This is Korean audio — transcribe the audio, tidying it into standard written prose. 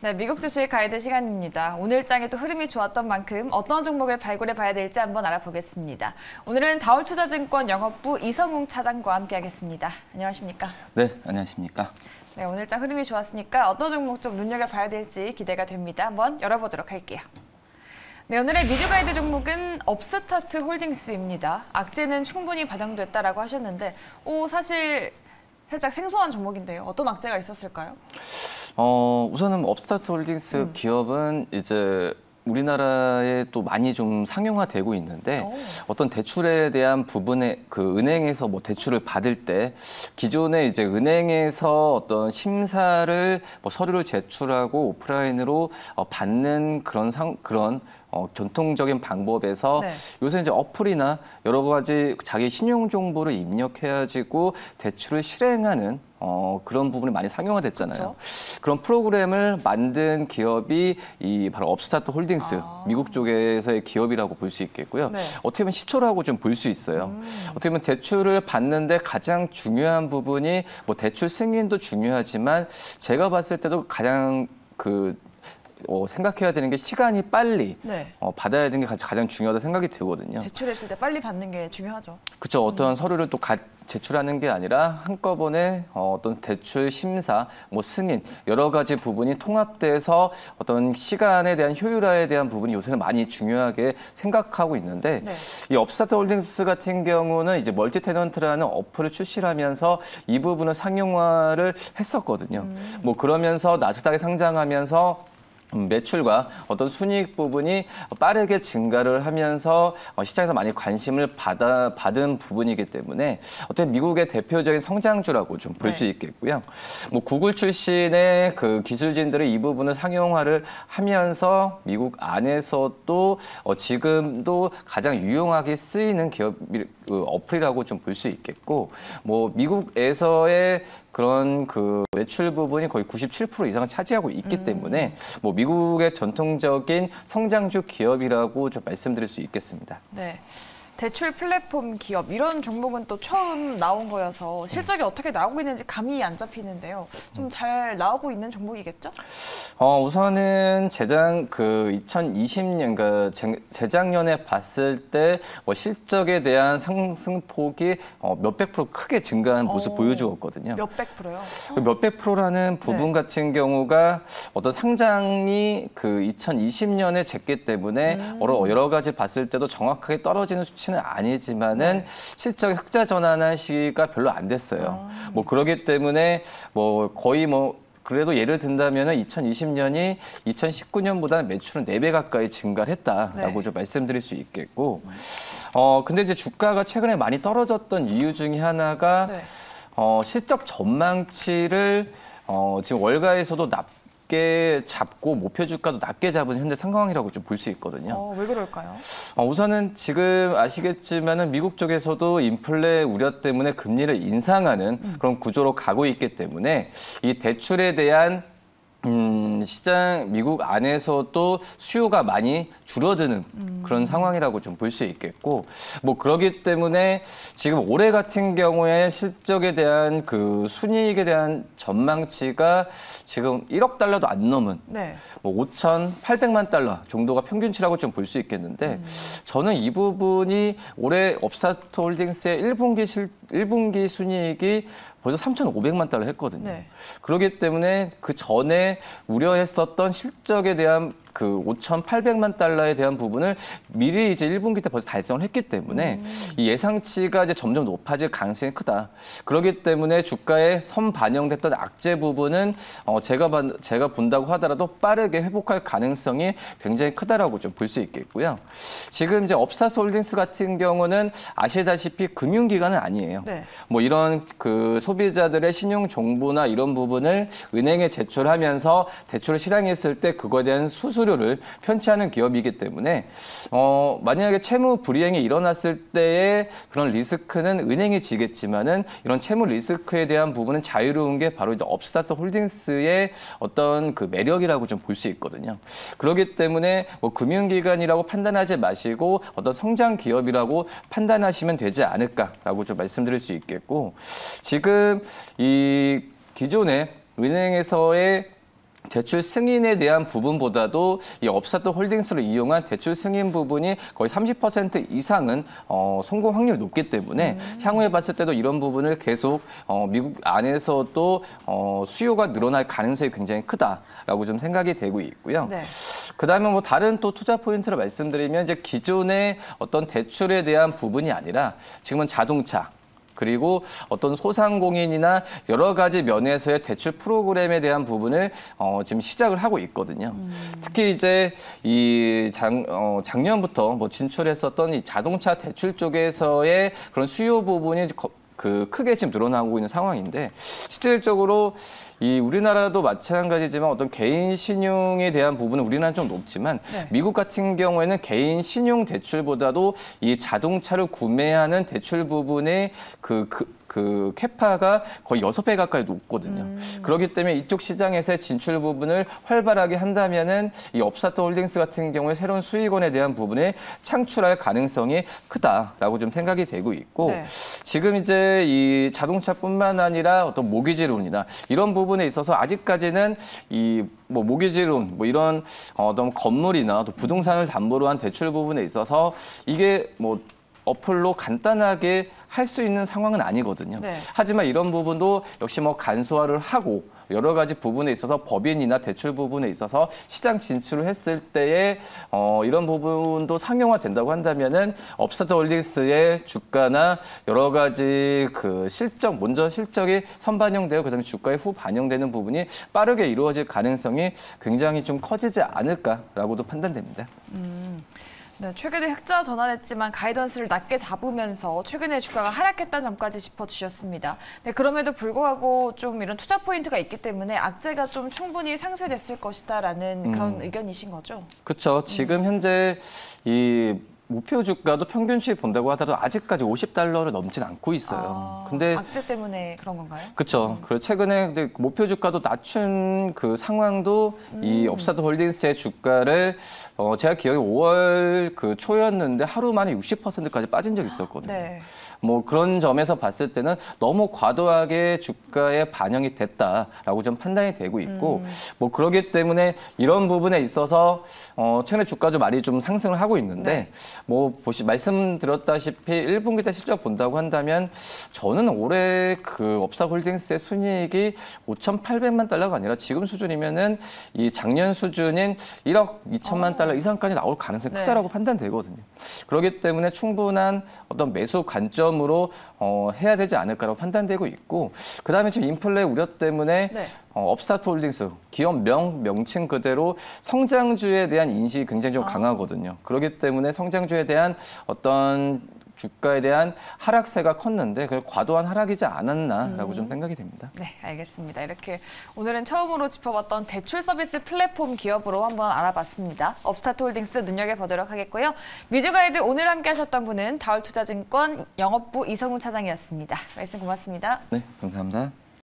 네, 미국 주식 가이드 시간입니다. 오늘 장에 또 흐름이 좋았던 만큼 어떤 종목을 발굴해 봐야 될지 한번 알아보겠습니다. 오늘은 다올투자증권 영업부 이성웅 차장과 함께하겠습니다. 안녕하십니까? 네, 안녕하십니까? 네, 오늘 장 흐름이 좋았으니까 어떤 종목 좀 눈여겨봐야 될지 기대가 됩니다. 한번 열어보도록 할게요. 네, 오늘의 미주 가이드 종목은 업스타트 홀딩스입니다. 악재는 충분히 반영됐다라고 하셨는데, 사실 살짝 생소한 종목인데요. 어떤 악재가 있었을까요? 우선은 업스타트 홀딩스 기업은 이제 우리나라에 또 많이 좀 상용화되고 있는데 어떤 대출에 대한 부분에 그 은행에서 뭐 대출을 받을 때 기존에 이제 은행에서 어떤 심사를 뭐 서류를 제출하고 오프라인으로 받는 그런 전통적인 방법에서 네. 요새 이제 어플이나 여러 가지 자기 신용 정보를 입력해가지고 대출을 실행하는 그런 부분이 많이 상용화됐잖아요. 그렇죠. 그런 프로그램을 만든 기업이 이 바로 업스타트 홀딩스 미국 쪽에서의 기업이라고 볼 수 있겠고요. 네. 어떻게 보면 시초라고 좀 볼 수 있어요. 어떻게 보면 대출을 받는데 가장 중요한 부분이 뭐 대출 승인도 중요하지만 제가 봤을 때도 가장 생각해야 되는 게 시간이 빨리 네. 받아야 되는 게 가장 중요하다 생각이 들거든요. 대출했을 때 빨리 받는 게 중요하죠. 그렇죠. 어떤 서류를 또 제출하는 게 아니라 한꺼번에 어떤 대출 심사, 뭐 승인 여러 가지 부분이 통합돼서 어떤 시간에 대한 효율화에 대한 부분이 요새는 많이 중요하게 생각하고 있는데 네. 이 업스타트 홀딩스 같은 경우는 이제 멀티 테넌트라는 어플을 출시를 하면서 이 부분을 상용화를 했었거든요. 뭐 그러면서 나스닥에 상장하면서 매출과 어떤 순이익 부분이 빠르게 증가를 하면서 시장에서 많이 관심을 받은 부분이기 때문에 어떤 미국의 대표적인 성장주라고 좀 볼 수 있겠고요. 뭐 구글 출신의 그 기술진들이 이 부분을 상용화를 하면서 미국 안에서도 지금도 가장 유용하게 쓰이는 기업 어플이라고 좀 볼 수 있겠고, 뭐 미국에서의 그런 매출 부분이 거의 97% 이상을 차지하고 있기 때문에 뭐 미국의 전통적인 성장주 기업이라고 좀 말씀드릴 수 있겠습니다. 네. 대출 플랫폼 기업 이런 종목은 또 처음 나온 거여서 실적이 어떻게 나오고 있는지 감이 안 잡히는데요. 좀 잘 나오고 있는 종목이겠죠? 우선은 2020년 재작년에 봤을 때 실적에 대한 상승폭이 몇백 프로 크게 증가한 모습 보여주었거든요. 몇백 프로요? 몇백 프로라는 부분 같은 경우가 어떤 상장이 2020년에 쟀기 때문에 여러 가지 봤을 때도 정확하게 떨어지는 수치는 아니지만은 실적의 흑자 전환한 시기가 별로 안 됐어요. 뭐 그러기 때문에 거의 그래도 예를 든다면 2020년이 2019년보다는 매출은 4배 가까이 증가를 했다라고 좀 말씀드릴 수 있겠고, 근데 이제 주가가 최근에 많이 떨어졌던 이유 중에 하나가 실적 전망치를 지금 월가에서도 낮게 잡고 목표 주가도 낮게 잡은 현재 상황이라고 좀 볼 수 있거든요. 왜 그럴까요? 우선은 지금 아시겠지만은 미국 쪽에서도 인플레 우려 때문에 금리를 인상하는 그런 구조로 가고 있기 때문에 이 대출에 대한 시장 미국 안에서도 수요가 많이 줄어드는 그런 상황이라고 좀 볼 수 있겠고, 뭐 그러기 때문에 지금 올해 같은 경우에 실적에 대한 순이익에 대한 전망치가 지금 1억 달러도 안 넘은 뭐 5,800만 달러 정도가 평균치라고 좀 볼 수 있겠는데, 저는 이 부분이 올해 업스타트 홀딩스의 1분기 순이익이 벌써 3,500만 달러 했거든요. 그렇기 때문에 그 전에 우려했었던 실적에 대한 5,800만 달러에 대한 부분을 미리 이제 1분기 때 벌써 달성을 했기 때문에 이 예상치가 이제 점점 높아질 가능성이 크다. 그렇기 때문에 주가에 선반영됐던 악재 부분은 제가 본다고 하더라도 빠르게 회복할 가능성이 굉장히 크다라고 좀 볼 수 있겠고요. 지금 이제 업스타트 홀딩스 같은 경우는 아시다시피 금융기관은 아니에요. 뭐 이런 소비자들의 신용 정보나 이런 부분을 은행에 제출하면서 대출을 실행했을 때 그거에 대한 수수료를 편취하는 기업이기 때문에 만약에 채무 불이행이 일어났을 때의 그런 리스크는 은행이 지겠지만은 이런 채무 리스크에 대한 부분은 자유로운 게 바로 이제 업스타트 홀딩스의 어떤 매력이라고 좀 볼 수 있거든요. 그렇기 때문에 뭐 금융기관이라고 판단하지 마시고 어떤 성장 기업이라고 판단하시면 되지 않을까라고 좀 말씀드릴 수 있겠고, 지금 이 기존의 은행에서의 대출 승인에 대한 부분보다도 이 업스타트 홀딩스를 이용한 대출 승인 부분이 거의 30% 이상은 성공 확률이 높기 때문에 향후에 봤을 때도 이런 부분을 계속 미국 안에서도 수요가 늘어날 가능성이 굉장히 크다라고 좀 생각이 되고 있고요. 네. 그다음에 뭐 다른 또 투자 포인트를 말씀드리면 이제 기존의 어떤 대출에 대한 부분이 아니라 지금은 자동차 그리고 어떤 소상공인이나 여러 가지 면에서의 대출 프로그램에 대한 부분을 지금 시작을 하고 있거든요. 특히 이제 이 작년부터 뭐 진출했었던 이 자동차 대출 쪽에서의 그런 수요 부분이 크게 지금 늘어나고 있는 상황인데 실질적으로 이 우리나라도 마찬가지지만 어떤 개인 신용에 대한 부분은 우리나라는 좀 높지만 네. 미국 같은 경우에는 개인 신용 대출보다도 이 자동차를 구매하는 대출 부분의 그 캐파가 거의 6배 가까이 높거든요. 그렇기 때문에 이쪽 시장에서의 진출 부분을 활발하게 한다면은 이 업스타트 홀딩스 같은 경우에 새로운 수익원에 대한 부분을 창출할 가능성이 크다라고 좀 생각이 되고 있고 네. 지금 이제 이 자동차뿐만 아니라 어떤 모기지론이나 이런 부분에 있어서 아직까지는 이 뭐 모기지론 뭐 이런 어떤 건물이나 또 부동산을 담보로 한 대출 부분에 있어서 이게 뭐 어플로 간단하게 할 수 있는 상황은 아니거든요. 네. 하지만 이런 부분도 역시 뭐 간소화를 하고 여러 가지 부분에 있어서 법인이나 대출 부분에 있어서 시장 진출을 했을 때에 이런 부분도 상용화 된다고 한다면은 업스타트 홀딩스의 주가나 여러 가지 그 실적, 먼저 실적이 선반영되고 그다음에 주가에 후 반영되는 부분이 빠르게 이루어질 가능성이 굉장히 좀 커지지 않을까라고도 판단됩니다. 네, 최근에 흑자 전환했지만 가이던스를 낮게 잡으면서 최근에 주가가 하락했다는 점까지 짚어주셨습니다. 네, 그럼에도 불구하고 좀 이런 투자 포인트가 있기 때문에 악재가 좀 충분히 상쇄됐을 것이다라는 그런 의견이신 거죠? 그렇죠. 지금 현재 이 목표 주가도 평균 수익 본다고 하더라도 아직까지 $50를 넘진 않고 있어요. 근데 악재 때문에 그런 건가요? 그렇죠. 그리고 최근에 근데 목표 주가도 낮춘 그 상황도 이 업스타트 홀딩스의 주가를 제가 기억에 5월 그 초였는데 하루 만에 60%까지 빠진 적이 있었거든요. 네. 뭐 그런 점에서 봤을 때는 너무 과도하게 주가에 반영이 됐다라고 좀 판단이 되고 있고 뭐 그러기 때문에 이런 부분에 있어서 최근에 주가 좀 많이 좀 상승을 하고 있는데 네. 뭐 말씀드렸다시피 1분기 때 실적 본다고 한다면 저는 올해 그 업스타트 홀딩스의 순이익이 5,800만 달러가 아니라 지금 수준이면은 이 작년 수준인 1억 2천만 달러 이상까지 나올 가능성이 네. 크다라고 판단되거든요. 그렇기 때문에 충분한 어떤 매수 관점으로 해야 되지 않을까라고 판단되고 있고 그다음에 지금 인플레 우려 때문에 네. 업스타트 홀딩스 기업 명칭 그대로 성장주에 대한 인식이 굉장히 좀 강하거든요. 그렇기 때문에 성장주에 대한 어떤 주가에 대한 하락세가 컸는데 그걸 과도한 하락이지 않았나라고 좀 생각이 됩니다. 네, 알겠습니다. 이렇게 오늘은 처음으로 짚어봤던 대출 서비스 플랫폼 기업으로 한번 알아봤습니다. 업스타트 홀딩스 눈여겨보도록 하겠고요. 뮤즈가이드 오늘 함께 하셨던 분은 다올투자증권 영업부 이성훈 차장이었습니다. 말씀 고맙습니다. 네, 감사합니다.